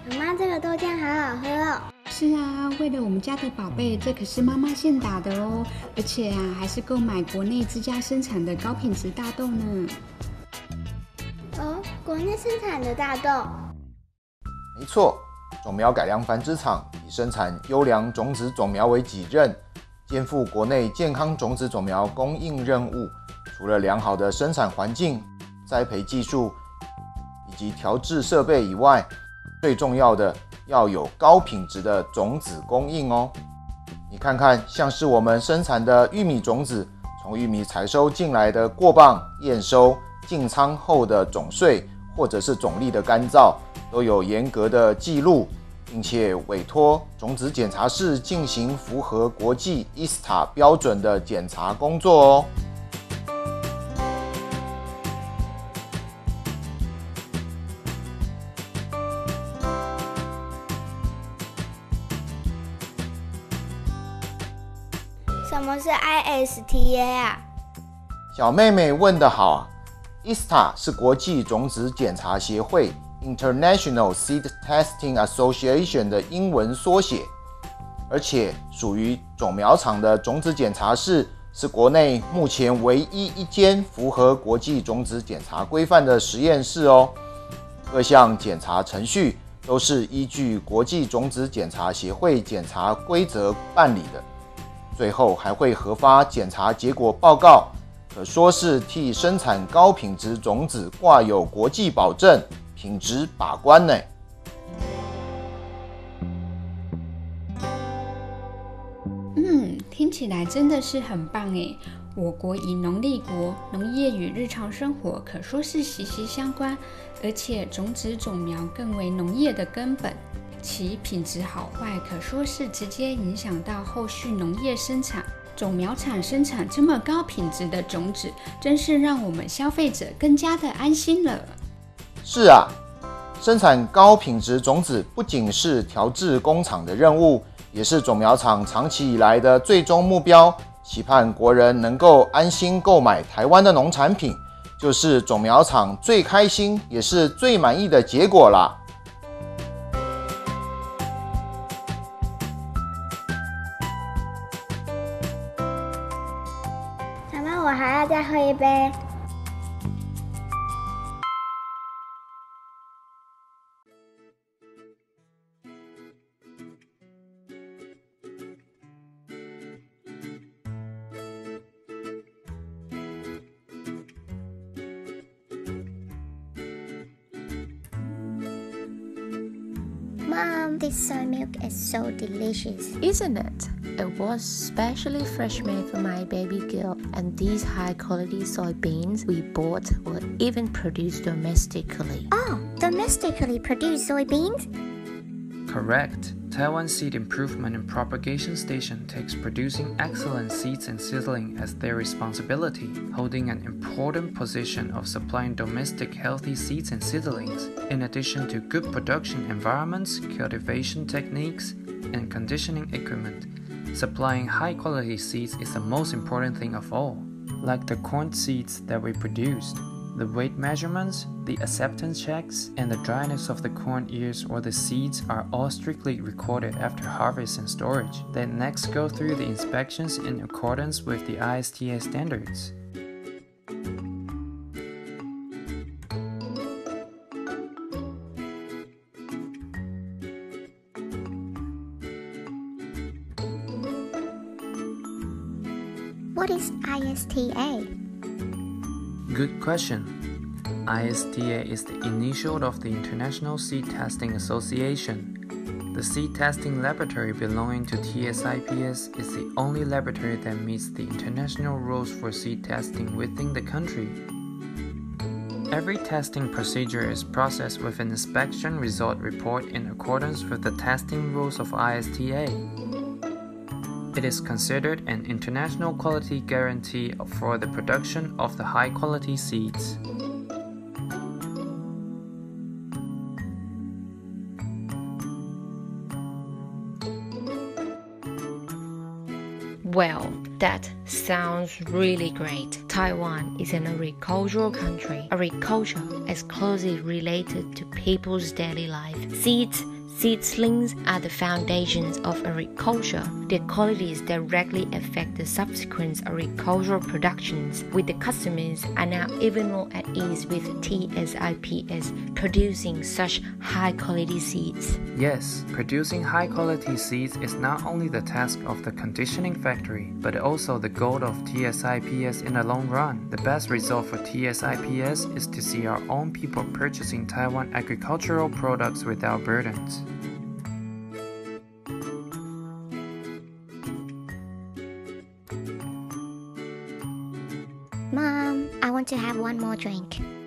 妈妈，这个豆浆好好喝哦。 是啊，为了我们家的宝贝，这可是妈妈现打的哦，而且啊，还是购买国内自家生产的高品质大豆呢。 哦，国内生产的大豆。 没错，种苗改良繁殖场以生产优良种子种苗为己任，肩负国内健康种子种苗供应任务。除了良好的生产环境、栽培技术以及调制设备以外，最重要的要有高品质的种子供应哦。你看看，像是我们生产的玉米种子，从玉米采收进来的过磅、验收、进仓后的种穗或者是种粒的干燥，都有严格的记录，并且委托种子检查室进行符合国际 ISTA 标准的检查工作哦。 什么是 ISTA 啊？ 小妹妹问得好啊 ！ISTA 是国际种子检查协会 （International Seed Testing Association） 的英文缩写，而且属于种苗场的种子检查室，是国内目前唯一一间符合国际种子检查规范的实验室哦。各项检查程序都是依据国际种子检查协会检查规则办理的。最后还会核发检查结果报告，可说是替生产高品质种子挂有国际保证、品质把关呢。 听起来真的是很棒耶！我国以农立国，农业与日常生活可说是息息相关，而且种子种苗更为农业的根本。其品质好坏可说是直接影响到后续农业生产。种苗厂生产这么高品质的种子，真是让我们消费者更加的安心了。 是啊，生产高品质种子不仅是调制工厂的任务，也是种苗厂长期以来的最终目标。期盼国人能够安心购买台湾的农产品，就是种苗厂最开心也是最满意的结果啦。 我还要再喝一杯。Mom, this soy milk is so delicious. Isn't it? It was specially fresh made for my baby girl, and these high-quality soybeans we bought were even produced domestically. Oh, domestically produced soybeans? Correct. Taiwan Seed Improvement and Propagation Station takes producing excellent seeds and seedling as their responsibility, holding an important position of supplying domestic healthy seeds and seedlings, in addition to good production environments, cultivation techniques, and conditioning equipment. Supplying high-quality seeds is the most important thing of all. Like the corn seeds that we produced, the weight measurements, the acceptance checks, and the dryness of the corn ears or the seeds are all strictly recorded after harvest and storage. They next go through the inspections in accordance with the ISTA standards. What is ISTA? Good question. ISTA is the initial of the International Seed Testing Association. The seed testing laboratory belonging to TSIPS is the only laboratory that meets the international rules for seed testing within the country. Every testing procedure is processed with an inspection result report in accordance with the testing rules of ISTA. It is considered an international quality guarantee for the production of the high-quality seeds. Well, that sounds really great. Taiwan is an agricultural country. Agriculture is closely related to people's daily life. Seeds, Seedlings are the foundations of agriculture. Their qualities directly affect the subsequent agricultural productions, with the customers are now even more at ease with TSIPS producing such high-quality seeds. Yes, producing high-quality seeds is not only the task of the conditioning factory, but also the goal of TSIPS in the long run. The best result for TSIPS is to see our own people purchasing Taiwan agricultural products without burdens. Mom, I want to have one more drink.